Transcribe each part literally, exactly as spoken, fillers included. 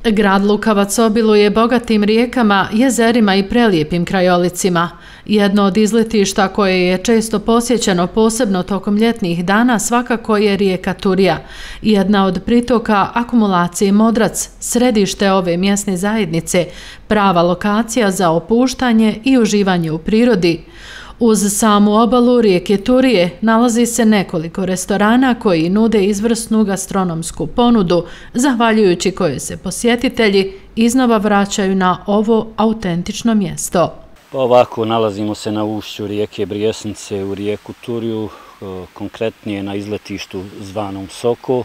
Grad Lukavac obiluje bogatim rijekama, jezerima i prelijepim krajolicima. Jedno od izletišta koje je često posjećeno, posebno tokom ljetnih dana, svakako je rijeka Turija. Jedna od pritoka akumulacije Modrac, središte ove mjesne zajednice, prava lokacija za opuštanje i uživanje u prirodi. Uz samu obalu rijeke Turije nalazi se nekoliko restorana koji nude izvrsnu gastronomsku ponudu, zahvaljujući kojoj se posjetitelji iznova vraćaju na ovo autentično mjesto. Pa ovako, nalazimo se na ušću rijeke Brijesnice u rijeku Turiju, konkretnije na izletištu zvanom Soko.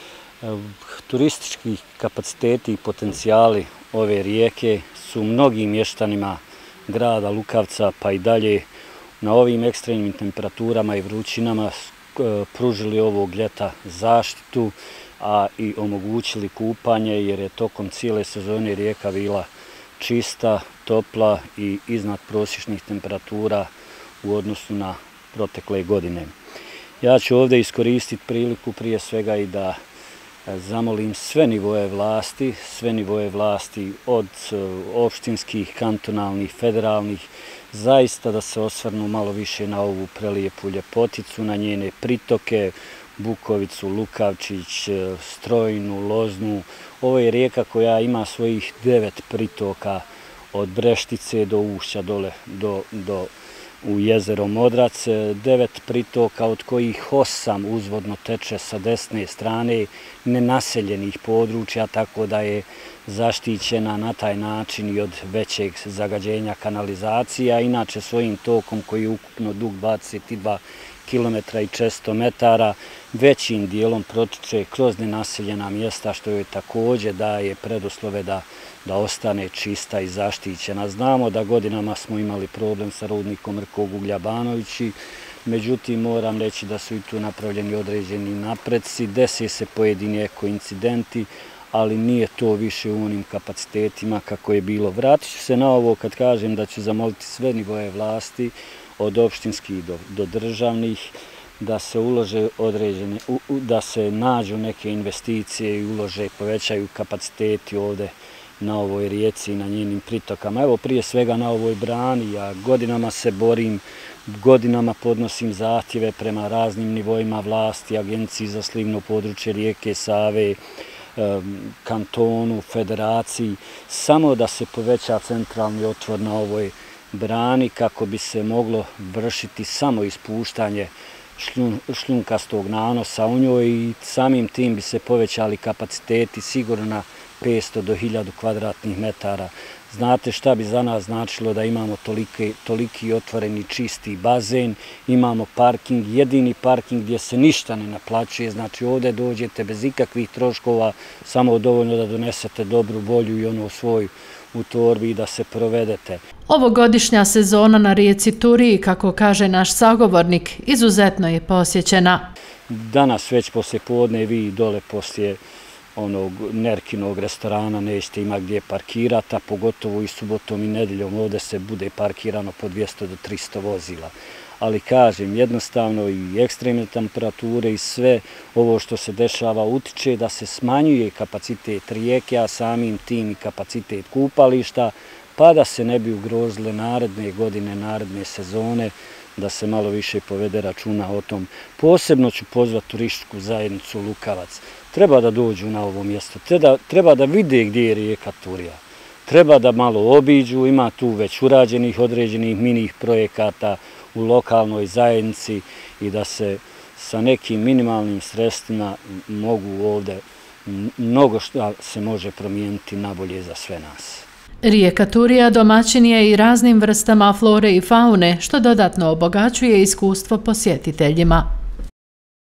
Turistički kapaciteti i potencijali ove rijeke su mnogim mještanima grada Lukavca pa i dalje na ovim ekstremnim temperaturama i vrućinama pružili ovog ljeta zaštitu, a i omogućili kupanje jer je tokom cijele sezone rijeka bila čista, topla i iznad prosječnih temperatura u odnosu na protekle godine. Ja ću ovdje iskoristiti priliku prije svega i da zamolim sve nivoje vlasti, sve nivoje vlasti od opštinskih, kantonalnih, federalnih, zaista da se osvrnu malo više na ovu prelijepu ljepoticu, na njene pritoke, Bukovicu, Lukavčić, Strojnu, Loznu. Ovo je rijeka koja ima svojih devet pritoka od Breštice do ušća dole do, do u jezero Modrac, devet pritoka od kojih osam uzvodno teče sa desne strane nenaseljenih područja, tako da je zaštićena na taj način i od većeg zagađenja kanalizacija. Inače svojim tokom koji je ukupno dug dvadeset dva kilometra i četiristo metara, većim dijelom protiče kroz nenaseljena mjesta, što joj također daje preduslove da, da ostane čista i zaštićena. Znamo da godinama smo imali problem sa rudnikom Rkog uglja Banovići, međutim moram reći da su i tu napravljeni određeni napreci, dese se pojedini ekoincidenti, ali nije to više u onim kapacitetima kako je bilo. Vratit ću se na ovo kad kažem da ću zamoliti sve nivoje vlasti, od opštinskih do, do državnih, da se ulože određene, da se nađu neke investicije i ulože, povećaju kapaciteti ovdje na ovoj rijeci i na njenim pritokama. Evo prije svega na ovoj brani, ja godinama se borim, godinama podnosim zahtjeve prema raznim nivoima vlasti, Agenciji za slivno područje rijeke Save, kantonu, federaciji, samo da se poveća centralni otvor na ovoj brani kako bi se moglo vršiti samo ispuštanje šljun, šljunkastog nanosa u njoj i samim tim bi se povećali kapaciteti sigurno na petsto do hiljadu kvadratnih metara. Znate šta bi za nas značilo da imamo toliki, toliki otvoreni čisti bazen, imamo parking, jedini parking gdje se ništa ne naplaćuje, znači ovdje dođete bez ikakvih troškova, samo dovoljno da donesete dobru volju i ono svoju u torbi i da se provedete. Ovogodišnja sezona na rijeci Turiji, kako kaže naš sagovornik, izuzetno je posjećena. Danas već poslije podne vi dole poslije onog Nerkinog restorana nećete imati gdje parkirati, a pogotovo i subotom i nedeljom ovdje se bude parkirano po dvjesto do tristo vozila. Ali kažem, jednostavno i ekstremne temperature i sve ovo što se dešava utiče da se smanjuje kapacitet rijeke, a samim tim i kapacitet kupališta, pa da se ne bi ugrozile naredne godine, naredne sezone, da se malo više povede računa o tom. Posebno ću pozvati turističku zajednicu Lukavac. Treba da dođu na ovo mjesto, treba, treba da vide gdje je rijeka Turija. Treba da malo obiđu, ima tu već urađenih određenih minih projekata u lokalnoj zajednici i da se sa nekim minimalnim sredstvima mogu ovdje mnogo što se može promijeniti nabolje za sve nas. Rijeka Turija domaćin je i raznim vrstama flore i faune, što dodatno obogaćuje iskustvo posjetiteljima.